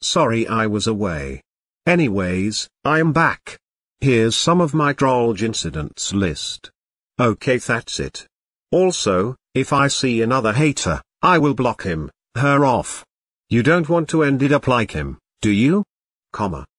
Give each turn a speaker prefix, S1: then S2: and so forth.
S1: Sorry I was away. Anyways, I'm back. Here's some of my Trollge incidents list. Okay, that's it. Also, if I see another hater, I will block him, her off. You don't want to end it up like him, do you? Comma.